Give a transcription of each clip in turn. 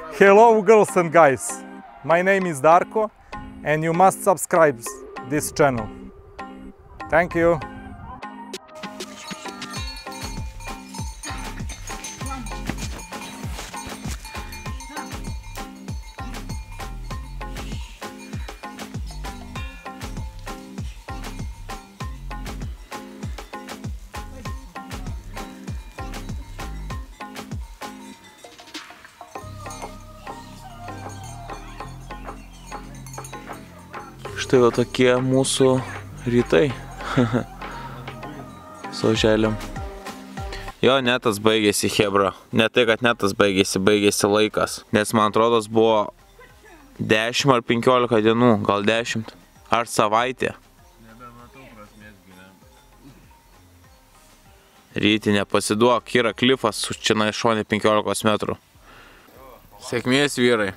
Hello girls and guys, my name is Darko and you must subscribe this channel. Thank you. Štai va tokie mūsų rytai su oželiam. Jo, netas baigėsi, hebra. Ne tai, kad netas baigėsi laikas. Nes man atrodo, buvo 10 ar 15 dienų, gal 10. Ar savaitė. Nebematau prasmės gyventi. Ryti, nepasiduok, yra klifas už čia šonė 15 metrų. Sėkmės, vyrai.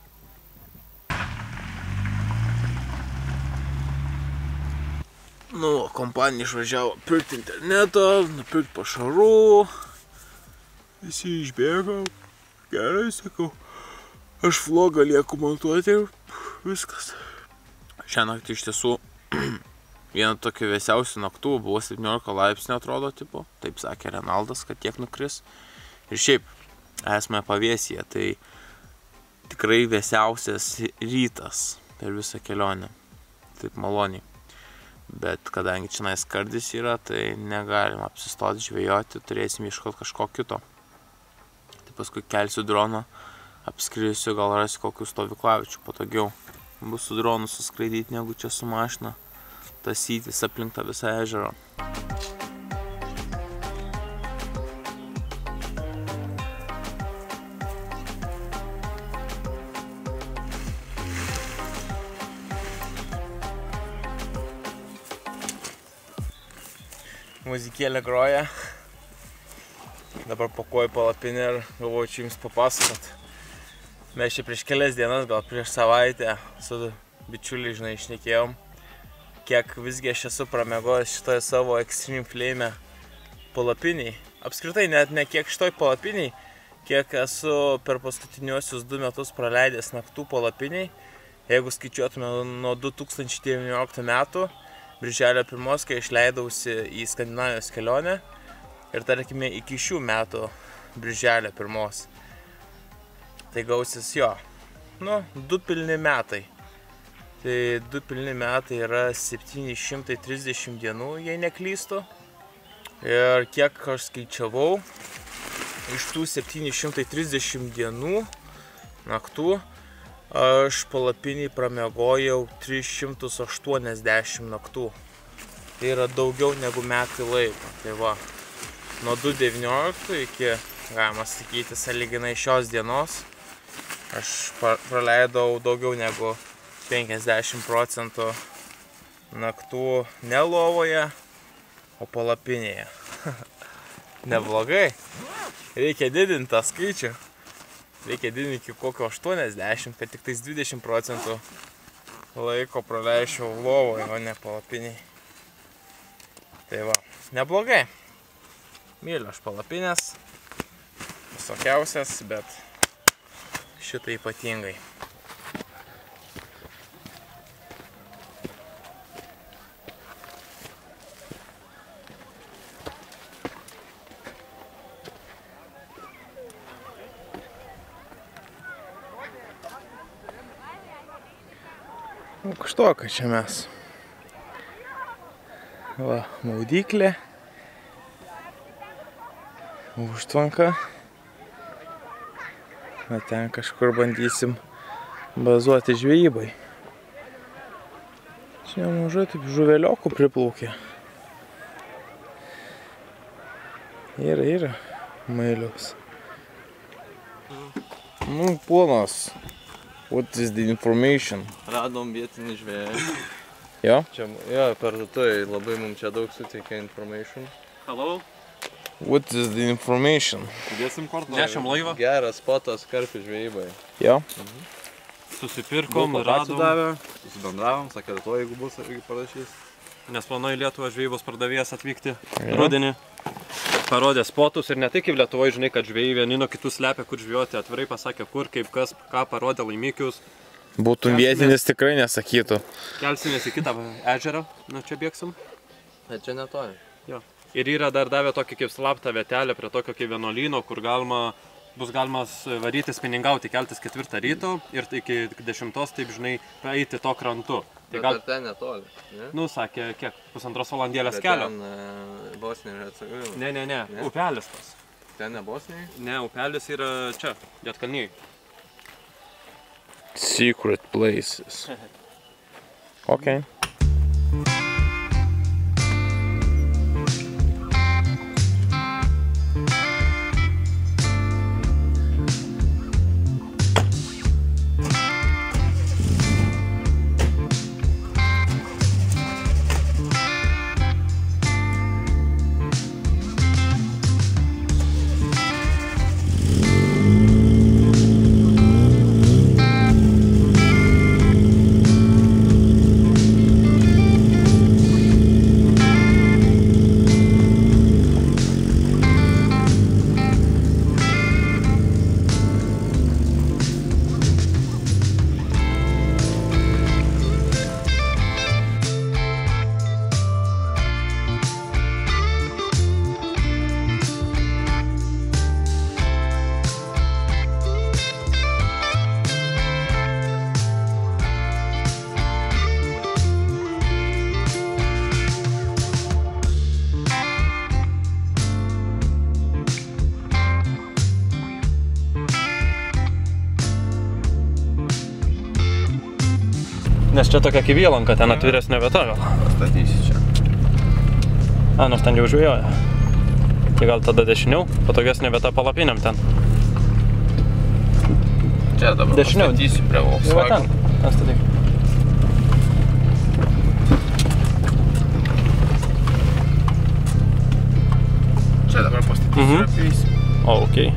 Nu, kompanija išvažiavo pirkti internetą, nupirkti pašarų. Visi išbėgo. Gerai, sakau. Aš vlogą lieku montuoti ir viskas. Šią naktį iš tiesų viena tokių vėsiausių naktų, buvo 17 laipsnių atrodo, tipo. Taip sakė Renaldas, kad tiek nukris. Ir šiaip, esame pavėsyje, tai tikrai vėsiausias rytas per visą kelionę. Taip maloniai. Bet kadangi čia skardis yra, tai negalim apsistoti žvejoti, turėsim ieškoti kažko kito. Tai paskui kelsiu droną, apskrisiu, gal rasiu kokių stovyklavičių patogiau. Bus su dronu suskraidyti, negu čia su mašina tasytis aplink tą visą ežerą. Muzikėlė groja. Dabar pakuoju palapinę ir galvoju čia jums papasakot. Mes čia prieš kelias dienas, gal prieš savaitę su bičiuliai, žinai, šnekėjom, kiek visgi aš esu pramiegojęs šitoje savo Extreme Flame palapiniai. Apskritai net ne kiek šitoj palapiniai, kiek esu per paskutiniuosius 2 metus praleidęs naktų palapiniai. Jeigu skaičiuotume nuo 2019 metų, Birželio 1, kai išleidausi į Skandinavijos kelionę ir tarkime iki šių metų Birželio 1. Tai gausis jo, 2 pilni metai. Tai 2 pilni metai yra 730 dienų, jei neklystu. Ir kiek aš skaičiavau, iš tų 730 dienų naktų, aš palapiniai pramiegojau 380 naktų. Tai yra daugiau negu metai laiko. Tai va, nuo 2019 iki, galima sakyti, sąlyginai šios dienos, aš praleidau daugiau negu 50% naktų ne lovoje, o palapinėje. Neblogai. Reikia didinti tą skaičių. Reikia didinti iki kokio 80, kad tik tais 20% laiko praleisčiau lovoje, o ne palapiniai. Tai va, neblogai. Myliu aš palapinės, visokiausias, bet šitą ypatingai. Kažtoka čia mes. Va, maudyklė. Užtvanka. Va, ten kažkur bandysim bazuoti žvejybai. Čia nemažai taip žuveliokų priplaukė. Yra mailiaus. Nu, ponas. What is the information? Radom vietinį žvėją. Jo? Čia, per tai labai mums čia daug suteikia information. Hello. What is the information? Dėsim kortą. Nešam laivą. Geras spotas karpių žvejybai. Jo? Susipirkom, radom. Susibendravom, sakė, to jeigu bus, irgi parašys. Nes planuoju į Lietuvą žvejybos pardavėjas atvykti rudenį. parodė spotus ir ne tik kaip Lietuvoje, žinai, kad žvėjai vieni nuo kitų slepia, kur žvėjoti, atvirai pasakė, kur, kaip, kas, ką parodė laimikius. Būtum vietinis tikrai nesakytų. Kelsimės į kitą ežerą, nu čia bėgsim. Bet čia netoli. Jo. Ir yra dar davė tokį kaip slaptą vietelę prie tokio kaip vienuolyno, kur bus galima varyti spiningauti, keltis 4 ryto ir iki 10, taip žinai, eiti to krantu. Tai Bet ten netoli, ne? Nu, sakė, kiek, 1,5 valandėlės kelio. Ten Bosnija ir Hercegovina. Ne, upelis tas. Ten ne Bosnija? Ne, upelis yra čia, Lietkalniai. Secret places. Okay. Nes čia tokia kaip įlanka, ten atviresnė vieta gal. Statysi čia. Nors ten jau žvėjoja. Tai gal tada dešiniau, patogesnė vieta palapiniam ten. Čia dabar dešiniau. Pastatysi prie Volkswagen. Ten statyk. Čia dabar pastatysi ir apeisim. O, okei.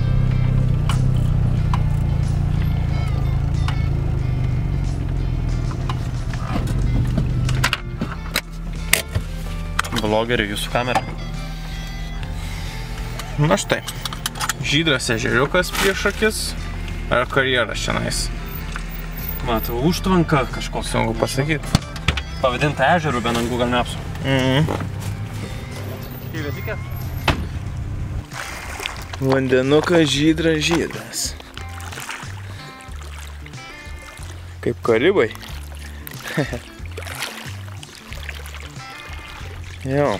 Vlogeriai, jūsų kamera. Na štai. Žydras ežeriukas prieš akis. Ar karjeras čianais? Matau, užtvanka kažkoks. Sunku pasakyti. Pavadinta ežerų, bet ant Google Maps'ų. Vandenukas žydras. Kaip Karibai. Jo.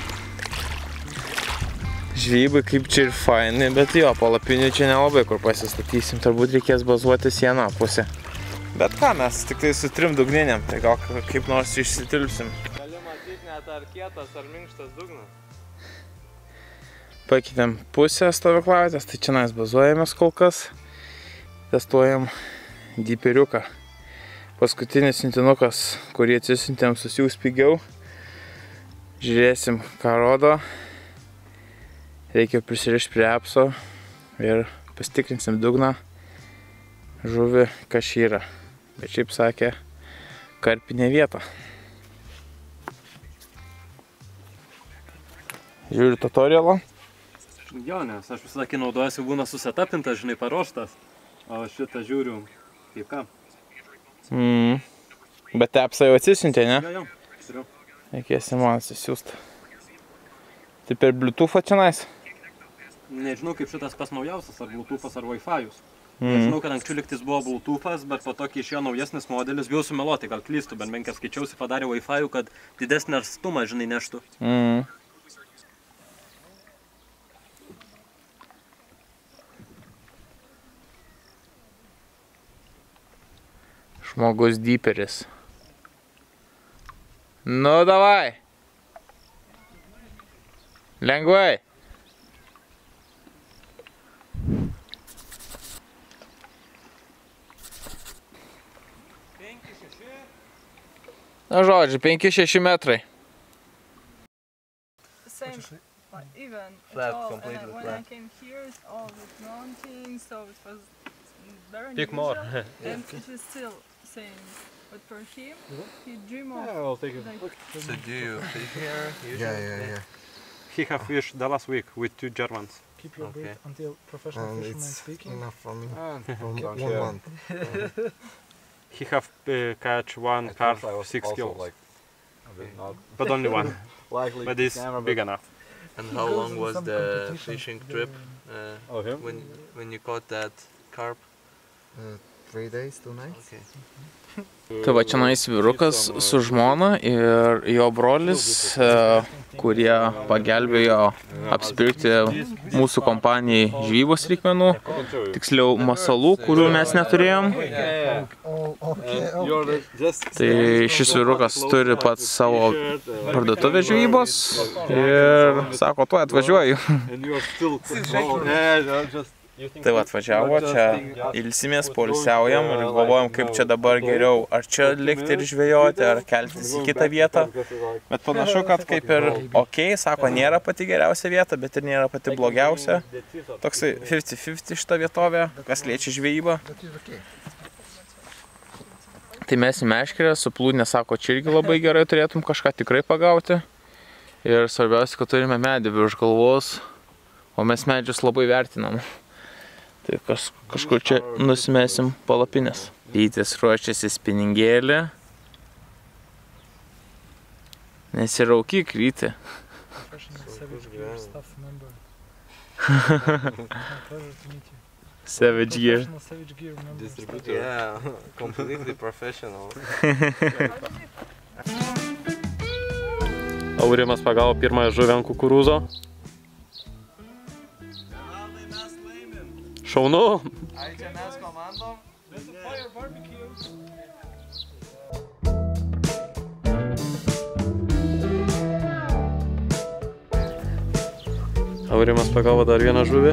Žvejybai kaip čia ir fainai, bet jo, palapinių čia nelabai kur pasistatysim, turbūt reikės bazuotis į aną pusę. Bet ką, mes tik tai su 3 dugninėm, tai gal kaip nors išsitilpsim. Gali matyti net ar kietas, ar minkštas dugnas. Pakeitėm pusę stovyklavietės, tai čia mes bazuojamės kol kas. Testuojam dyperiuką. Paskutinis siuntinukas, kurį atsisiuntėm, susiūs pigiau. Žiūrėsim, ką rodo. Reikia prisirišti prie apso ir pasitikrinsim dugną, žuvį, kašyrą. Bet šiaip sakė, karpinė vieta. Žiūriu tutorialą. Jo, nes aš visą laikį naudojasi, būna susetapintas, žinai, paruoštas. O šitą žiūriu, kaip ką. Bet apsą jau atsisiuntė, ne? Jo, turiu. Reikės į man atsisiųsti. Tai per Bluetooth'ą čianais? Nežinau, kaip šitas pas naujausias, ar Bluetooth'as, ar Wi-Fi'us. Nežinau, kad anksčiau liktis buvo Bluetooth'as, bet po to, kai išėjo naujesnis modelis, bijau sumeluoti, gal klystų, bent menkas skaičiausi, padarė Wi-Fi'ų, kad didesnį atstumą, žinai, neštų. Žmogus dyperis. Nu, davai. Lengvai. Na, žodžiu, 5-6 metrai. Same, but even Flat, at all. completely And when flat. I came here, it's all with mountains, so it was very Pick unusual. more. And it is still same. But for him, he dream of I'll take it. like So do you fish here usually? Yeah. He have fished the last week with 2 Germans. Keep your Okay. bait until professional And fisherman it's speaking. enough for me. Okay. For 1 month. He have catch 1 carp, 6 kills, but only 1. But it's big enough. And He how goes long in was some the competitions, fishing the- trip when you caught that carp? 3 days, 2 nights. Okay. Tai va, čionais vyrukas su žmona ir jo brolis, kurie pagelbėjo apsipirkti mūsų kompanijai žvejybos reikmenų, tiksliau masalų, kurių mes neturėjom. Tai šis vyrukas turi pats savo parduotuvę žvejybos ir sako, tuoj atvažiuoju. Tai va, atvažiavo, čia ilsimės, poilsiaujam ir galvojam, kaip čia dabar geriau, ar čia likti ir žvejoti, ar keltis į kitą vietą. Bet panašu, kad kaip ir sako, nėra pati geriausia vieta, bet ir nėra pati blogiausia. Toksai 50-50 šitą vietovę, kas liečia žvejybą. Tai mes į Meškerę su plūdne, sako, čia irgi labai gerai turėtum kažką tikrai pagauti. Ir svarbiausia, kad turime medį virš galvos, o mes medžius labai vertinam. Tai kažkur čia nusimesim palapinės. Rytis ruošiasi spiningėlį. Nesiraukyk, Ryti. Professional Savage Gear staff member. Pleasure to meet you. Savage Gear. Professional Savage Gear member. Distributor. Yeah, completely professional. Aurimas pagavo pirmąją žuvį ant kukurūzo. Šaunu. Ai, čia mes komandom? Aurimas pagavo dar vieną žuvį.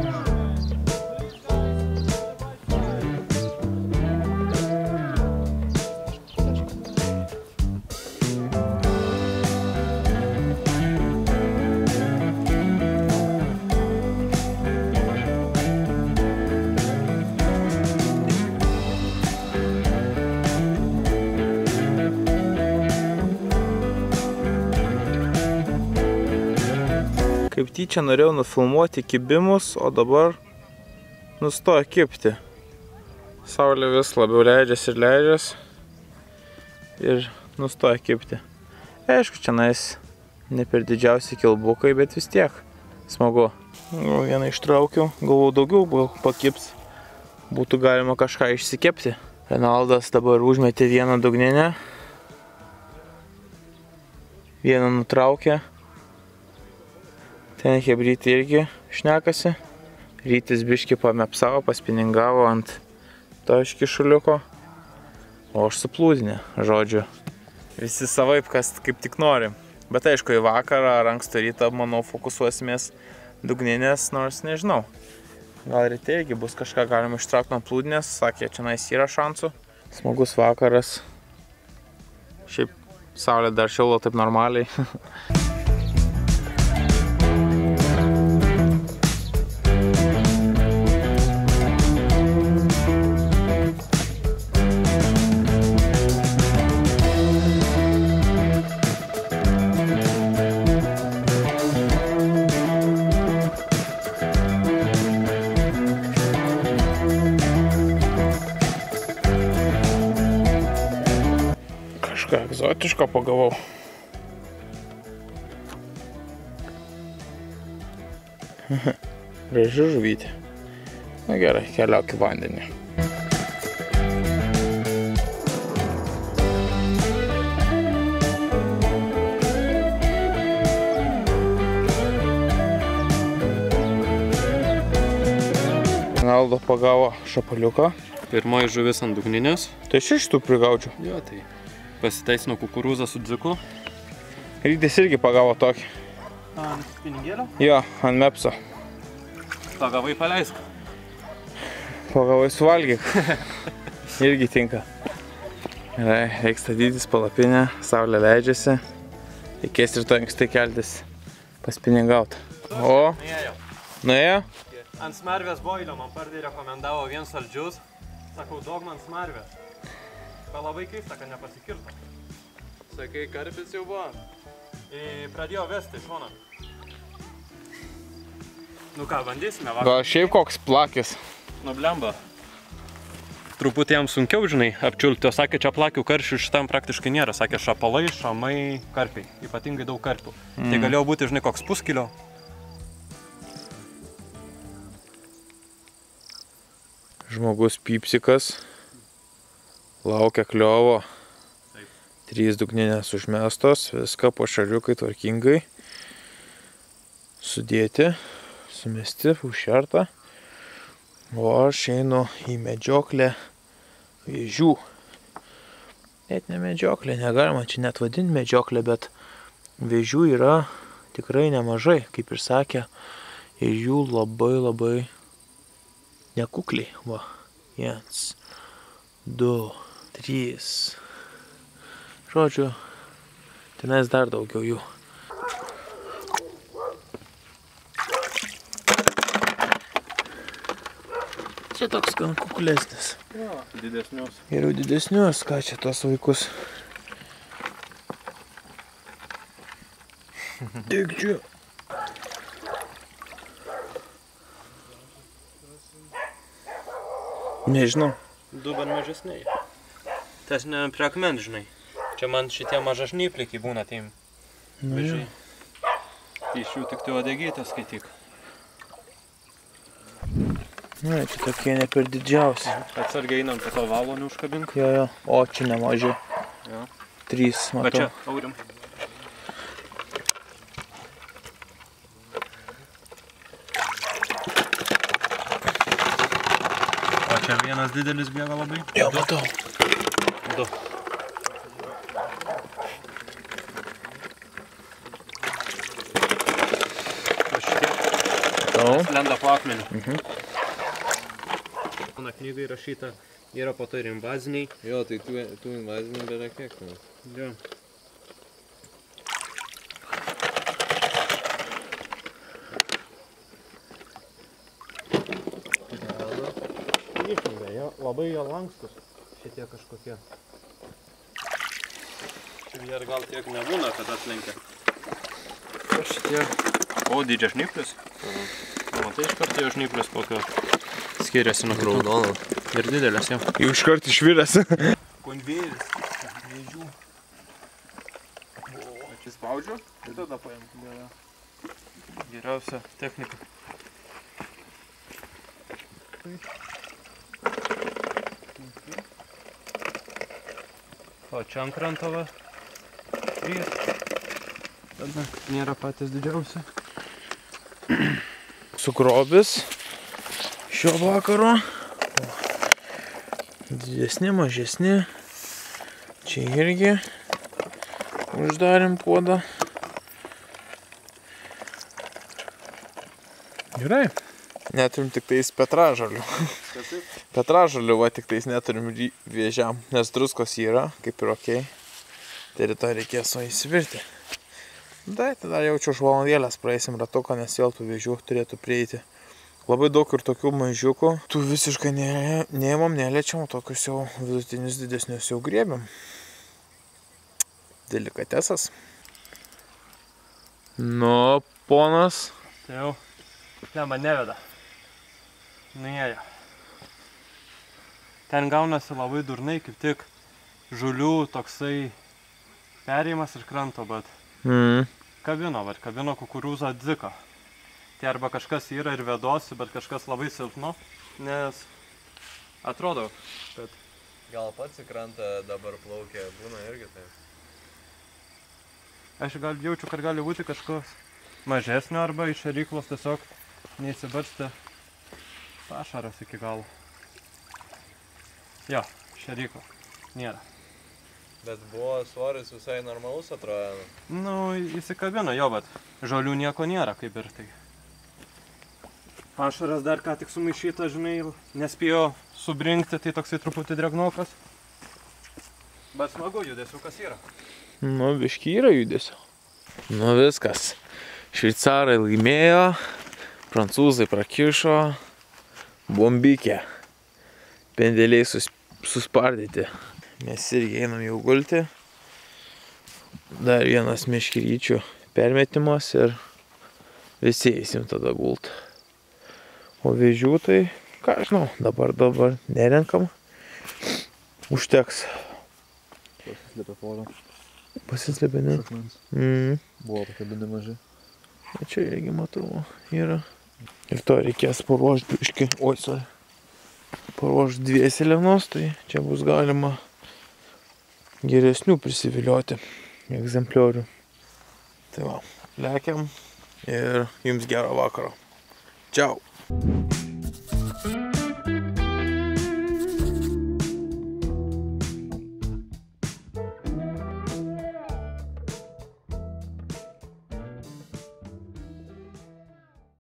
Kaip tyčia norėjau nufilmuoti kibimus, o dabar nustoja kibti. Saulė vis labiau leidžiasi ir leidžiasi ir nustoja kibti. Aišku, čionais ne per didžiausi kilbukai, bet vis tiek smagu. Vieną ištraukiau, galvau daugiau pakips, būtų galima kažką išsikepti. Renaldas dabar užmetė vieną dugninę, vieną nutraukė. Ten hebrytį irgi šnekasi. Rytis biškį pamepsavo, paspiningavo ant to iškišuliuko. O aš su plūdinė, žodžiu. Visi savaip, kas kaip tik nori. Bet aišku, į vakarą ar anksto rytą, manau, fokusuosimės dugninės, nors nežinau. Gal ryte irgi bus kažką galima ištraukti ant plūdinės. Sakė, čionais yra šansų. Smagus vakaras. Šiaip saulė dar šildo taip normaliai. Egzotiško pagavau. Graži žuvytė. Na gerai, keliauk į vandenį. Ronaldo pagavo šapaliuką. Pirmoji žuvis ant dugninės. Tai šitų prigaučiau. Jo, tai pasiteisino kukurūzą su dziku. Rytis irgi pagavo tokį. Ant spiningėlio? Jo, ant mepso. Pagavai paleisk. Pagavai suvalgyk. Irgi tinka. Gerai, reiks statytis palapinę, saulė leidžiasi. Reikės ir to anksti keltis, paspiningauti. O? Nuėjo? Ant smarvės boilio man pardai rekomendavo vien saldžius. Sakau, duok man smarvės. Labai keista, kad nepasikirto. Sakai, karpis jau buvo? Pradėjo vesti iš šono. Nu ką, bandysime, va. Gal šiaip koks plakis. Nu blemba. Truputį jam sunkiau, žinai, apčiulti. O sakė, čia plakių karšių šitam praktiškai nėra. Sakė, šapalai, šamai, karpiai. Ypatingai daug karpių. Tai galėjo būti, žinai, koks puskilio. Žmogus pypsikas. Laukia kliovo. 3 dugninės užmestos. Viską po šariukai tvarkingai. Sudėti. Sumesti, užšerta. O aš einu į medžioklę vėžių. Net ne medžioklė, negalima čia net vadinti medžioklę, bet vėžių yra tikrai nemažai, kaip ir sakė, ir jų labai nekukliai. Va, 1, 2, 3. Žodžiu, tenais dar daugiau jų. Čia toks gan kuklesnis. Jo, didesnius. Geriau didesnius, ką čia tos vaikus. Tik čia. Nežinau. 2 bent mažesniai. Tas ne prie akmens, žinai. Čia man šitie mažašnyplikai būna tiem vežiai. Iš jų tik tai uodegytės skaityk. Na, čia tokie ne per didžiausi. Atsargiai einam po to valo neužkabink. Jo. O, čia nemaži. Jo. 3, Va matau. čia, aurim. O čia vienas didelis bėga labai. Jo, matau. 2. Lenda po akmenį. Mano knygai rašyta, yra po to ir invaziniai. Jo, tai tų invazinių beveik kiek. Jo. Išmėgė, jo, labai jie lankstus, šitie kažkokie. Ir gal tiek nebūna, kad atlenkia. Šitie. O, didžia žnyplis. Matai iš karto jo žnyplis kokio skiriasi nuo kitų. Raudono. Ir didelės jau. Jau iškart išviręs. Konvėjeris. Vėžių. Atsispaudžiu ir tada paimti. Geriausia technika. O čia ant kranto va. 3. Tada nėra patys didžiausi. Sugrobis šio vakaro. Didesni, mažesni. Čia irgi uždarėm puodą. Gerai. Neturim tik tais petražalių. Petražalių va tik tais neturim vėžiam, nes druskos yra, kaip ir okei. Tai rytoj reikės o įsivirti. Tai tada jaučiu už valandėlės praeisim ratuką, nes vėl tų vėžių turėtų prieiti. Labai daug ir tokių mažiukų. Tų visiškai neėmam, neliečiam, tokius jau vidutinius didesnius jau griebiam. Delikatesas. Nu, ponas. Tai jau, ne, man neveda. Nuėjo. Ten gaunasi labai durnai, kaip tik žulių toksai perėjimas iš kranto, bet kabino kukurūzą dziką. Tai arba kažkas yra ir vedosi, bet kažkas labai silpno, nes atrodo, kad... Gal pats į krantą dabar plaukia, būna irgi taip. Aš gal jaučiu, kad gali būti kažkas mažesnio arba iš šeryklos tiesiog neįsibarstė pašaras iki galo. Jo, šerykla. Nėra. Bet buvo svoris visai normalus atrodo. Nu, įsikabino jo, bet žolių nieko nėra, kaip ir tai. Pašaras dar ką tik sumaišyta, žinai, nespėjo subrinkti, tai toksai truputį drėgnokas. Bet smagu, judesiukas yra. Nu, biški yra judesio. Nu, viskas. Šveicarai laimėjo, prancūzai prakišo, bombikė. Pendeliai suspardyti. Mes irgi einam jau gulti. Dar vienas meškeryčių permetimas ir visi eisim tada gult. O vėžių tai, ką žinau, dabar nerenkam. Užteks. Pasislėpė porą. Pasislėpė, ne? Akmens. Buvo tokie du nemaži. Čia irgi matau, yra. Ir to reikės paruošti biškį. Oi, sorry. Paruošti 2 selenos, tai čia bus galima geresnių prisivilioti egzempliorių. Tai va, lekiam ir jums gero vakaro. Čiau.